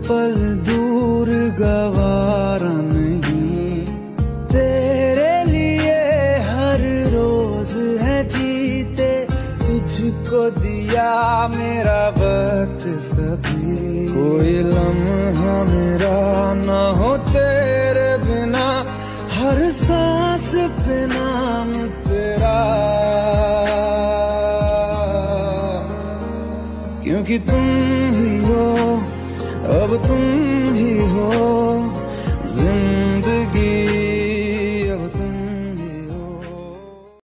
पल दूर गवारा नहीं, तेरे लिए हर रोज है जीते, तुझको दिया मेरा वक्त सभी। कोई लम्हा मेरा ना हो तेरे बिना, हर सांस पे नाम तेरा, क्योंकि तुम ही हो, अब तुम ही हो।